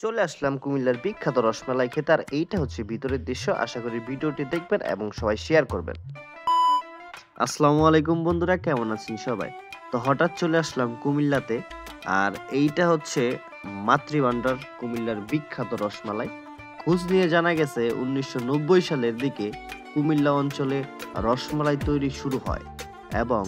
চলে আসলাম কুমিল্লার বিখ্যাত রসমালাই খেতে। আর এইটা হচ্ছে ভিতরের দৃশ্য। আশা করি ভিডিওটি দেখবেন এবং সবাই শেয়ার করবেন। আসসালামু আলাইকুম বন্ধুরা, কেমন আছেন সবাই? তো হঠাৎ চলে আসলাম কুমিল্লাতে। আর এইটা হচ্ছে মাতৃভান্ডার, কুমিল্লার বিখ্যাত রসমালাই। খোঁজ নিয়ে জানা গেছে ১৯৯০ সালের দিকে কুমিল্লা অঞ্চলে রসমালাই তৈরি শুরু হয় এবং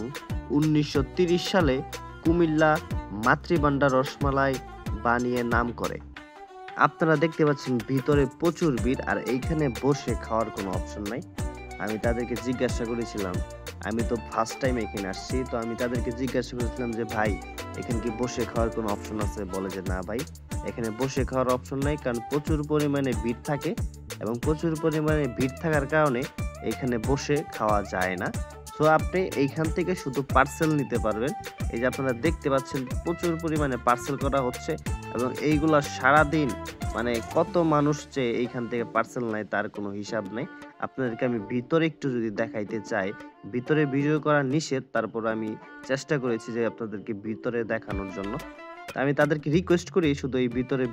১৯৩০ সালে কুমিল্লা মাতৃভান্ডার রসমালাই বানিয়ে নাম করে। আপনারা দেখতে পাচ্ছেন ভিতরে প্রচুর ভিড়, আর এইখানে বসে খাওয়ার কোনো অপশন নাই। আমি তাদেরকে জিজ্ঞাসা করেছিলাম, আমি তো ফার্স্ট টাইম এখানে আসছি, তো আমি তাদেরকে জিজ্ঞাসা করেছিলাম যে ভাই, এখানে কি বসে খাওয়ার কোনো অপশন আছে? বলে যে না ভাই, এখানে বসে খাওয়ার অপশন নাই, কারণ প্রচুর পরিমাণে ভিড় থাকে এবং প্রচুর পরিমাণে ভিড় থাকার কারণে এখানে বসে খাওয়া যায় না। সো আপনি এইখান থেকে শুধু পার্সেল নিতে পারবেন। এই যে আপনারা দেখতে পাচ্ছেন প্রচুর পরিমাণে পার্সেল করা হচ্ছে এবং এইগুলা সারাদিন মানে কত মানুষ যে এইখান থেকে পার্সেল নেয় তার কোনো হিসাব নেই। আপনাদেরকে আমি ভিতরে একটু যদি দেখাইতে চাই, ভিতরে ভিডিও করা নিষেধ, তারপর আমি চেষ্টা করেছি যে আপনাদেরকে ভিতরে দেখানোর জন্য। আমি তাদেরকে রিকোয়েস্ট করি শুধু এই ভিতরে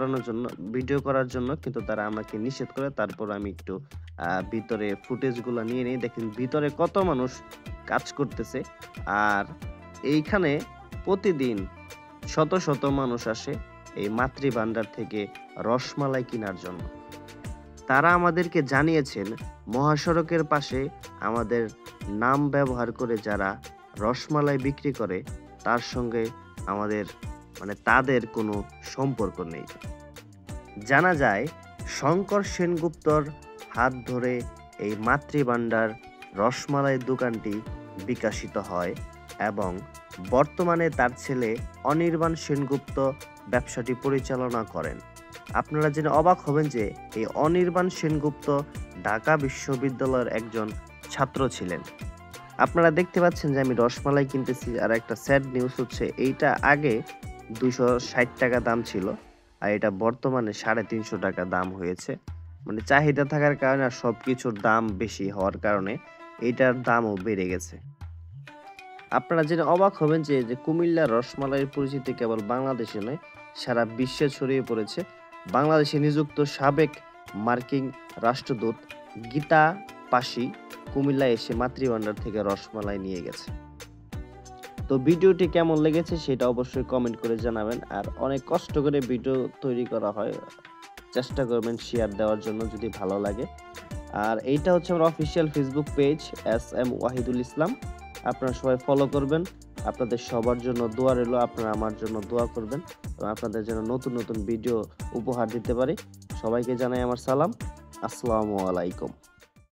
ভিডিও করার জন্য, কিন্তু তারা আমাকে নিষেধ করে। তারপর আমি একটু ভিতরে ফুটেজগুলো নিয়ে নেই। দেখেন ভিতরে কত মানুষ কাজ করতেছে। আর এইখানে প্রতিদিন শত শত মানুষ আসে এই মাতৃভান্ডার থেকে রসমালাই কেনার জন্য। তারা আমাদেরকে জানিয়েছেন মহাসড়কের পাশে আমাদের নাম ব্যবহার করে যারা রসমালাই বিক্রি করে তার সঙ্গে আমাদের তাদের কোনো সম্পর্ক নেই। জানা যায় শঙ্কর সেনগুপ্তর হাত ধরে এই মাতৃভান্ডার রসমালাই দোকানটি বিকশিত হয় এবং বর্তমানে তার ছেলে অনির্বাণ সেনগুপ্ত ব্যবসাটি পরিচালনা করেন। আপনারা জেনে অবাক হবেন যে এই অনির্বাণ সেনগুপ্ত ঢাকা বিশ্ববিদ্যালয়ের একজন ছাত্র ছিলেন। আপনারা দেখতে পাচ্ছেন যে আমি রসমালাই কিনতেছি। আর একটা স্যাড নিউজ হচ্ছে, এইটা আগে 260 টাকা দাম ছিল, আর এটা বর্তমানে 350 টাকা দাম হয়েছে। চাহিদা থাকার কারণে আর সবকিছুর দাম বেশি হওয়ার কারণে এইটার দামও বেড়ে গেছে। আপনারা জেনে অবাক হবেন যে কুমিল্লার রসমালাইয়ের পরিচিতি কেবল বাংলাদেশে নয়, সারা বিশ্বে ছড়িয়ে পড়েছে। বাংলাদেশে নিযুক্ত সাবেক মার্কিন রাষ্ট্রদূত গীতা পাশি কুমিল্লায় এসে মাতৃভান্ডার থেকে রসমালাই নিয়ে গেছে। তো ভিডিওটি কেমন লেগেছে সেটা অবশ্যই কমেন্ট করে জানাবেন। আর অনেক কষ্ট করে ভিডিও তৈরি করা হয়, চেষ্টা করবেন শেয়ার দেওয়ার জন্য যদি ভালো লাগে। আর এইটা হচ্ছে আমার official Facebook page SM Wahidul Islam. আপনারা সবাই ফলো করবেন। আপনাদের সবার জন্য দোয়া রইল, আপনারা আমার জন্য দোয়া করবেন এবং আপনাদের জন্য নতুন নতুন ভিডিও উপহার দিতে পারি। সবাইকে জানাই আমার সালাম। আসসালামু আলাইকুম।